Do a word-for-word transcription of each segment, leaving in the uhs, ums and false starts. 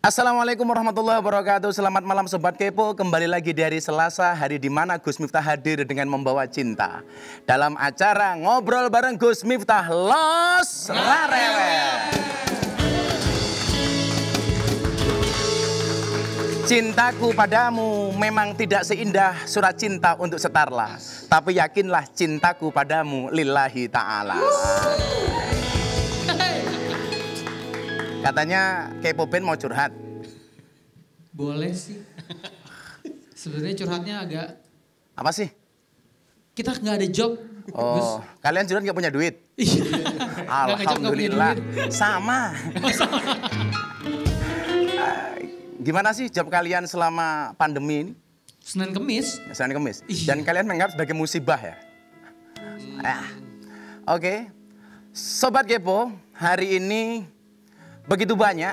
Assalamualaikum warahmatullahi wabarakatuh. Selamat malam Sobat Kepo. Kembali lagi di hari Selasa, hari di mana Gus Miftah hadir dengan membawa cinta dalam acara Ngobrol bareng Gus Miftah Los Rarewel. Cintaku padamu memang tidak seindah surat cinta untuk Setarla, tapi yakinlah cintaku padamu lillahi ta'ala. Katanya Kepo Band mau curhat. Boleh sih. Sebenarnya curhatnya agak... Apa sih? Kita nggak ada job. Oh, Gus. Kalian curhat nggak punya duit? Iya. Alhamdulillah. Sama. Oh, sama. Gimana sih job kalian selama pandemi ini? Senin Kemis. Senin Kemis. Iya. Dan kalian menganggap sebagai musibah ya? Hmm. Ah. Oke. Okay. Sobat Kepo, hari ini begitu banyak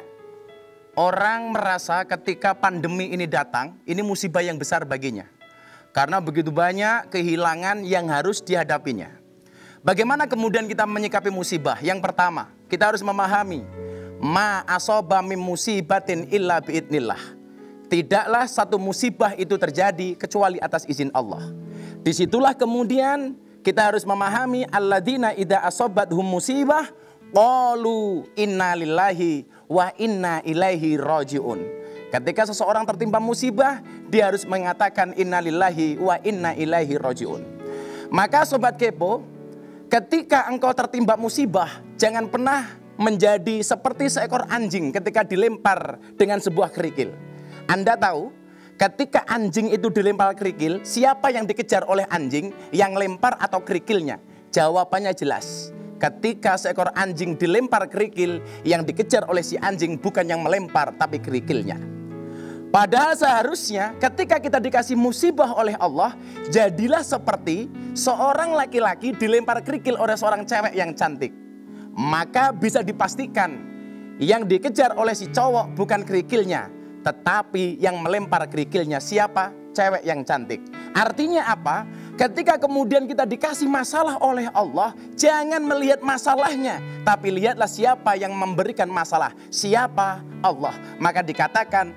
orang merasa ketika pandemi ini datang, ini musibah yang besar baginya. Karena begitu banyak kehilangan yang harus dihadapinya. Bagaimana kemudian kita menyikapi musibah? Yang pertama, kita harus memahami ma asoba mim musibatin illa biidnillah. Tidaklah satu musibah itu terjadi kecuali atas izin Allah. Disitulah kemudian kita harus memahami alladzina idza asobathum musibah qalu inna lillahi wa inna ilaihi rajiun. Ketika seseorang tertimpa musibah, dia harus mengatakan inna lillahi wa inna ilaihi rajiun. Maka Sobat Kepo, ketika engkau tertimpa musibah, jangan pernah menjadi seperti seekor anjing ketika dilempar dengan sebuah kerikil. Anda tahu, ketika anjing itu dilempar kerikil, siapa yang dikejar oleh anjing? Yang lempar atau kerikilnya? Jawabannya jelas. Ketika seekor anjing dilempar kerikil, yang dikejar oleh si anjing bukan yang melempar, tapi kerikilnya. Padahal seharusnya ketika kita dikasih musibah oleh Allah, jadilah seperti seorang laki-laki dilempar kerikil oleh seorang cewek yang cantik. Maka bisa dipastikan yang dikejar oleh si cowok bukan kerikilnya, tetapi yang melempar kerikilnya siapa? Cewek yang cantik. Artinya apa? Ketika kemudian kita dikasih masalah oleh Allah, jangan melihat masalahnya, tapi lihatlah siapa yang memberikan masalah. Siapa? Allah. Maka dikatakan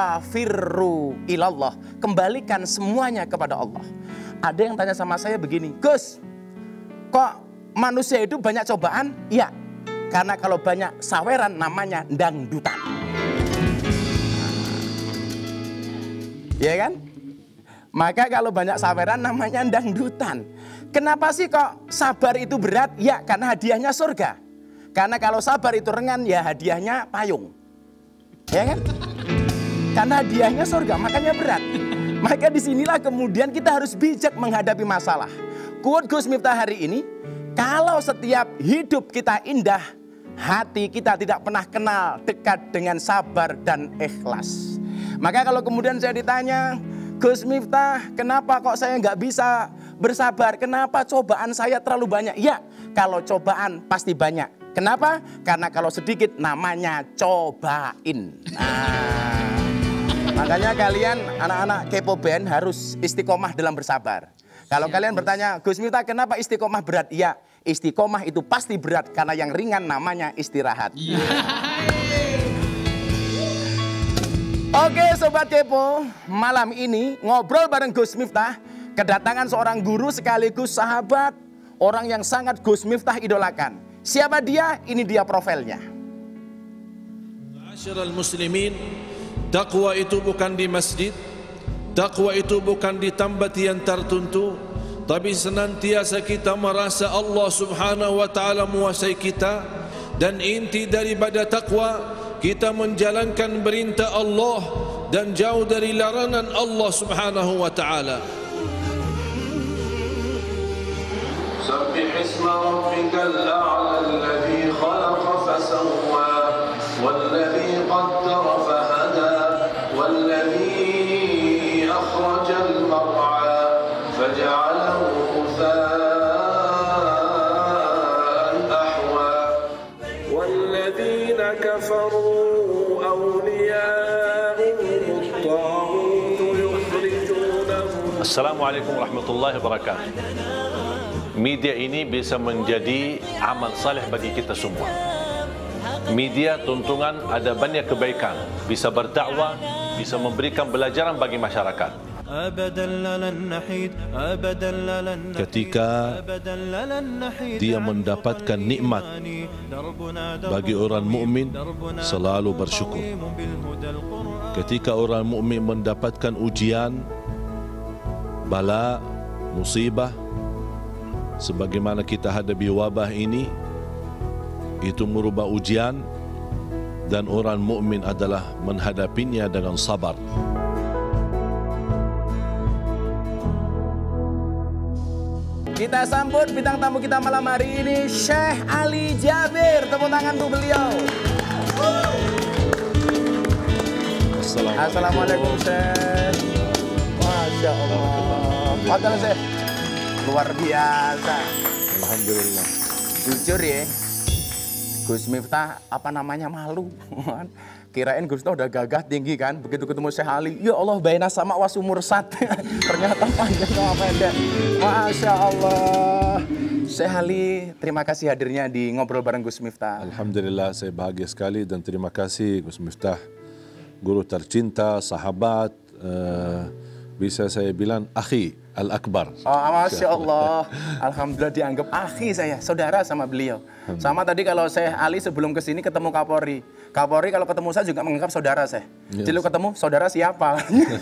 fafirru ilallah. Kembalikan semuanya kepada Allah. Ada yang tanya sama saya begini, Gus, kok manusia itu banyak cobaan? Iya, karena kalau banyak saweran namanya dangdutan. Iya kan? Maka kalau banyak saweran namanya dangdutan. Kenapa sih kok sabar itu berat? Ya karena hadiahnya surga. Karena kalau sabar itu ringan ya hadiahnya payung. Ya kan? Karena hadiahnya surga makanya berat. Maka disinilah kemudian kita harus bijak menghadapi masalah. Quote Gus Miftah hari ini, kalau setiap hidup kita indah, hati kita tidak pernah kenal dekat dengan sabar dan ikhlas. Maka kalau kemudian saya ditanya, Gus Miftah, kenapa kok saya nggak bisa bersabar? Kenapa cobaan saya terlalu banyak? Ya, kalau cobaan pasti banyak. Kenapa? Karena kalau sedikit namanya cobain. Nah, makanya kalian anak-anak Kepo Band harus istiqomah dalam bersabar. Kalau ya, kalian bertanya, Gus Miftah kenapa istiqomah berat? Ya, istiqomah itu pasti berat karena yang ringan namanya istirahat. Ya. Oke Sobat Kepo, malam ini ngobrol bareng Gus Miftah, kedatangan seorang guru sekaligus sahabat, orang yang sangat Gus Miftah idolakan. Siapa dia? Ini dia profilnya. Ma'asyiral muslimin, takwa itu bukan di masjid, takwa itu bukan di tempat yang tertentu, tapi senantiasa kita merasa Allah Subhanahu wa taala menguasai kita, dan inti daripada takwa kita menjalankan perintah Allah dan jauh dari larangan Allah Subhanahu wa taala. Sabbih isma rabbikal a'la alladhi khalaqa fasawwa walladhi qaddara fahada walladhi akhrajal mar'a faj'alahu ghutha'an ahwa walladhina kafaru Assalamualaikum warahmatullahi wabarakatuh. Media ini bisa menjadi amal saleh bagi kita semua. Media tuntungan ada banyak kebaikan, bisa berdakwah, bisa memberikan pelajaran bagi masyarakat. Ketika dia mendapatkan nikmat, bagi orang mukmin selalu bersyukur. Ketika orang mukmin mendapatkan ujian, bala, musibah, sebagaimana kita hadapi wabah ini, itu merubah ujian, dan orang mukmin adalah menghadapinya dengan sabar. Kita sambut bintang tamu kita malam hari ini, Syekh Ali Jabir. Tepuk tangan untuk beliau. Assalamualaikum. Assalamualaikum, Syekh. Masya Allah. Padahal Syekh luar biasa. Alhamdulillah. Jujur ya, Gus Miftah apa namanya malu. Kirain Gus Miftah udah gagah tinggi kan, begitu ketemu Syekh Ali, ya Allah baina sama wasumur sat. Ternyata panjang sama pendek. Masya Allah. Syekh Ali, terima kasih hadirnya di Ngobrol Bareng Gus Miftah. Alhamdulillah, saya bahagia sekali dan terima kasih Gus Miftah, guru tercinta, sahabat, uh, bisa saya bilang akhi al-akbar. Oh, Masya Allah. Alhamdulillah dianggap akhi saya, saudara sama beliau. Sama tadi kalau Syekh Ali sebelum kesini ketemu Kapolri. Kapolri kalau ketemu saya juga menganggap saudara saya. Yes. Jadi ketemu, saudara siapa?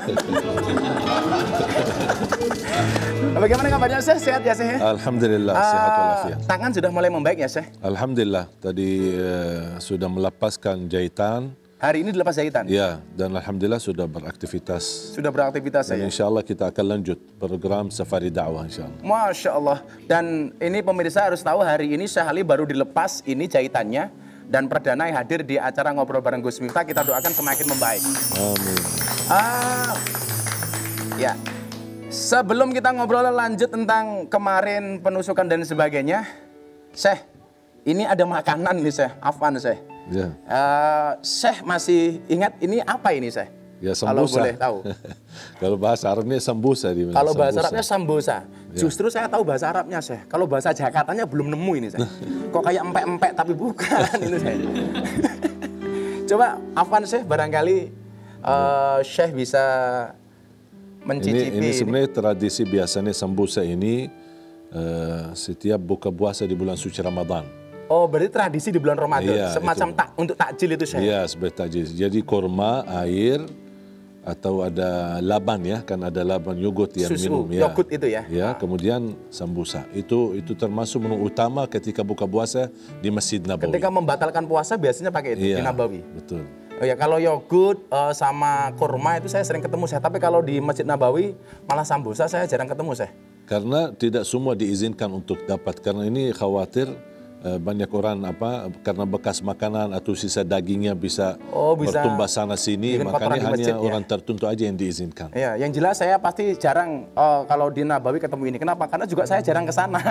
Bagaimana kabarnya Syekh? Sehat ya Syekh? Alhamdulillah, sehat walafiat. Uh, tangan sudah mulai membaik ya Syekh? Alhamdulillah, tadi uh, sudah melepaskan jahitan. Hari ini dilepas jahitan? Ya, dan Alhamdulillah sudah beraktivitas. Sudah beraktivitas Dan saya? insya Allah kita akan lanjut program Safari Dakwah insya Allah. Masya Allah. Dan ini pemirsa harus tahu hari ini Syekh Ali baru dilepas ini jahitannya. Dan perdana yang hadir di acara Ngobrol Bareng Gus Miftah, kita doakan semakin membaik. Amin. Ah, ya. Sebelum kita ngobrol lanjut tentang kemarin penusukan dan sebagainya, Syekh, ini ada makanan nih Syekh, afwan Syekh. Ya. Uh, Syekh masih ingat ini apa ini Syekh? Ya, kalau sambusa. boleh tahu. Kalau bahasa Arabnya sambusa. Kalau bahasa Arabnya sambusa. Ya. Justru saya tahu bahasa Arabnya Syekh. Kalau bahasa Jakartanya belum nemu ini Syekh. Kok kayak empek-empek tapi bukan ini Syekh. Coba afwan Syekh, barangkali uh, Syekh bisa mencicipi. Ini, ini sebenarnya tradisi biasanya sambusa ini uh, setiap buka puasa di bulan suci Ramadan. Oh, berarti tradisi di bulan Ramadan, Iya, semacam tak untuk takjil itu Syekh? Iya, sebagai takjil. Jadi kurma, air, atau ada laban ya, kan ada laban yogurt yang Susu, minum. Ya. yogurt itu ya? Ya, kemudian sambusa. Itu itu termasuk menu utama ketika buka puasa di Masjid Nabawi. Ketika membatalkan puasa biasanya pakai itu, iya, di Nabawi? Betul. Oh ya, kalau yogurt uh, sama kurma itu saya sering ketemu Syekh. Tapi kalau di Masjid Nabawi malah sambusa saya jarang ketemu Syekh. Karena tidak semua diizinkan untuk dapat. Karena ini khawatir banyak orang apa karena bekas makanan atau sisa dagingnya bisa, oh, bisa bertumbas sana sini, makanya hanya masjid, orang ya? tertentu aja yang diizinkan. Ya, yang jelas saya pasti jarang oh, kalau di Nabawi ketemu ini. Kenapa? Karena juga saya jarang ke sana.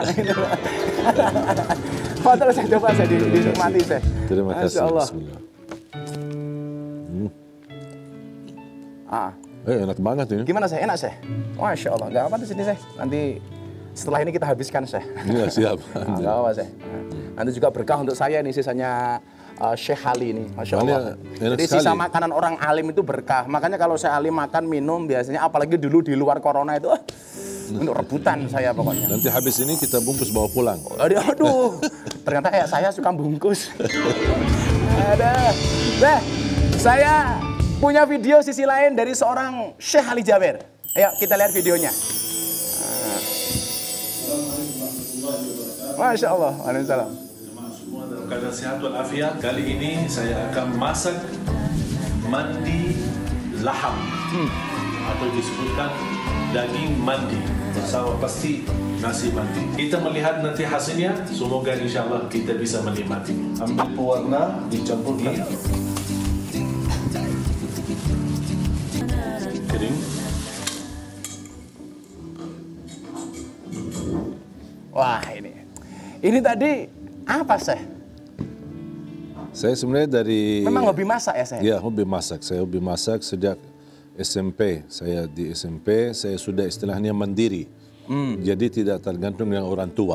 Foto saya coba saya dinikmati saya. Terima kasih. Masya Allah. Hmm. Ah. Eh, enak banget ini. Gimana saya? Enak saya? Masya Allah. Gak apa di sini saya. Nanti setelah ini kita habiskan saya. Iya siap. Nah, gak apa saya. Nanti juga berkah untuk saya nih sisanya uh, Syekh Ali ini, Masya Allah. Jadi sekali. Sisa makanan orang alim itu berkah. Makanya kalau Syekh Ali makan, minum biasanya, apalagi dulu di luar corona itu, uh, untuk rebutan saya pokoknya. Nanti habis ini kita bungkus bawa pulang. Aduh, aduh. Ternyata kayak saya suka bungkus. Ada. Nah, saya punya video sisi lain dari seorang Syekh Ali Jabir. Ayo kita lihat videonya. Masya Allah. Waalaikumsalam. Keadaan sehat walafiat. Kali ini saya akan masak mandi laham hmm. atau disebutkan daging mandi bersama pasti nasi mandi. Kita melihat nanti hasilnya. Semoga insya Allah kita bisa menikmati. Ambil pewarna dicampurkan. Kering. Wah ini. Ini tadi apa Syekh? Saya sebenarnya dari... Memang hobi masak ya Syekh? Ya, hobi masak. Saya hobi masak sejak S M P. Saya di S M P, saya sudah istilahnya mandiri. Hmm. Jadi tidak tergantung dengan orang tua.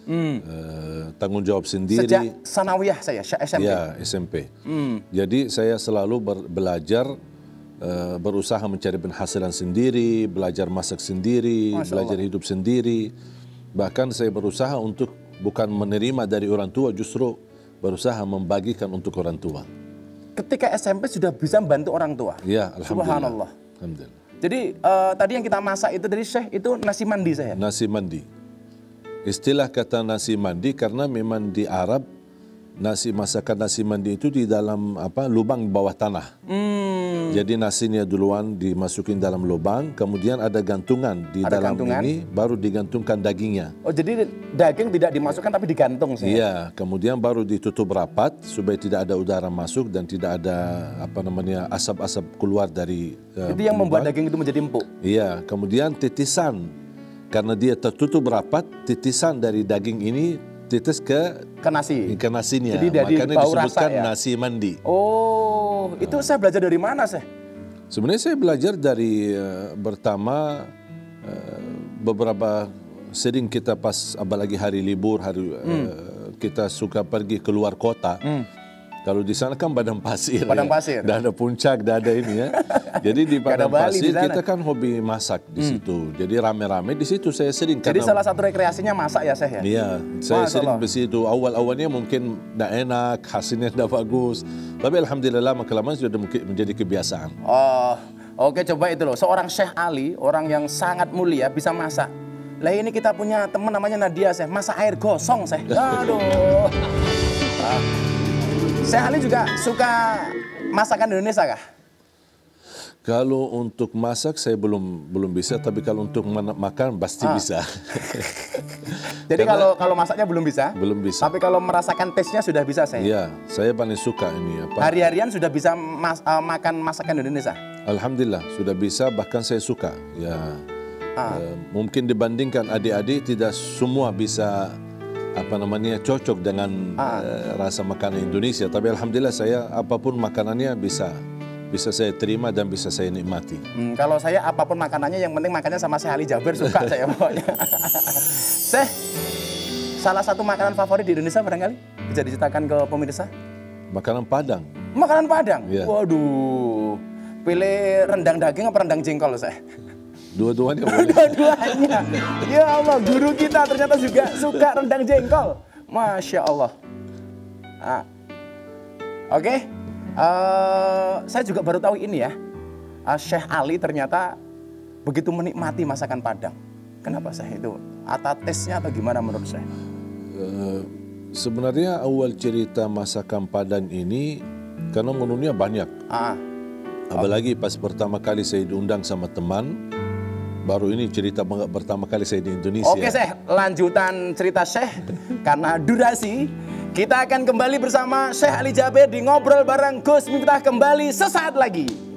hmm. uh, tanggung jawab sendiri. Sejak sanawiyah saya, S M P. Ya, S M P. Hmm. Jadi saya selalu ber, belajar, uh, berusaha mencari penghasilan sendiri, belajar masak sendiri, belajar hidup sendiri. Bahkan saya berusaha untuk bukan menerima dari orang tua, justru berusaha membagikan untuk orang tua. Ketika S M P sudah bisa membantu orang tua? Ya, alhamdulillah. Subhanallah. Alhamdulillah. Jadi uh, tadi yang kita masak itu dari Syekh itu nasi mandi saya? Nasi mandi. Istilah kata nasi mandi karena memang di Arab nasi masakan nasi mandi itu di dalam apa lubang bawah tanah. Hmm. Jadi nasinya duluan dimasukin dalam lubang, kemudian ada gantungan di ada dalam gantungan? Ini, baru digantungkan dagingnya. Oh, jadi daging tidak dimasukkan tapi digantung saya? Iya, kemudian baru ditutup rapat supaya tidak ada udara masuk dan tidak ada apa namanya asap-asap keluar dari. Uh, itu yang lubang. Membuat daging itu menjadi empuk. Iya, kemudian titisan karena dia tertutup rapat, titisan dari daging ini titis ke ke nasi. Ke nasinya. Jadi dari makanya bau disebutkan rasa, ya? Nasi mandi. Oh, itu nah. Saya belajar dari mana sih? Sebenarnya saya belajar dari uh, pertama uh, beberapa sering kita pas apalagi hari libur, hari hmm. uh, kita suka pergi keluar kota. Hmm. Kalau di sana kan padang pasir, padang ya. pasir, dah ada puncak, dah ada ini ya. Jadi di padang pasir kita kan hobi masak di hmm. situ. Jadi rame-rame di situ saya sering. Jadi karena, salah satu rekreasinya masak ya saya? Iya, saya Masya sering di situ. Awal-awalnya mungkin tidak enak, hasilnya tidak bagus. Tapi alhamdulillah lama-kelamaan sudah menjadi kebiasaan. Oh, oke coba itu loh. Seorang Syekh Ali, orang yang sangat mulia bisa masak. Lah ini kita punya teman namanya Nadia, Syekh, masak air gosong, Syekh. Aduh. Ah. Syekh Ali juga suka masakan Indonesia kah? Kalau untuk masak saya belum belum bisa, tapi kalau untuk makan pasti ah. bisa. Jadi kalau kalau masaknya belum bisa? Belum bisa. Tapi kalau merasakan taste-nya sudah bisa saya? Iya, saya paling suka ini. Apa? Hari-harian sudah bisa mas, uh, makan masakan Indonesia? Alhamdulillah, sudah bisa, bahkan saya suka. Ya, ah. uh, mungkin dibandingkan adik-adik tidak semua bisa apa namanya cocok dengan ah. uh, rasa makanan Indonesia, tapi alhamdulillah saya apapun makanannya bisa bisa saya terima dan bisa saya nikmati. Hmm, kalau saya apapun makanannya yang penting makannya sama Syekh Ali Jabir suka saya pokoknya. Syekh, salah satu makanan favorit di Indonesia barangkali bisa diceritakan ke pemirsa? Makanan Padang. Makanan Padang? Ya. Waduh, pilih rendang daging apa rendang jengkol Syekh? Dua-duanya boleh. Dua-duanya. Ya Allah, guru kita ternyata juga suka rendang jengkol. Masya Allah. Ah. Oke, okay. uh, saya juga baru tahu ini ya. Uh, Syekh Ali ternyata begitu menikmati masakan Padang. Kenapa Syekh itu? Atau tesnya atau gimana menurut saya? Uh, sebenarnya awal cerita masakan Padang ini karena menunya banyak. Ah. Apalagi pas pertama kali saya diundang sama teman. Baru ini cerita pertama kali saya di Indonesia. Oke Syekh, lanjutan cerita Syekh. Karena durasi, kita akan kembali bersama Syekh Ali Jabir di Ngobrol bareng Gus Miftah kembali sesaat lagi.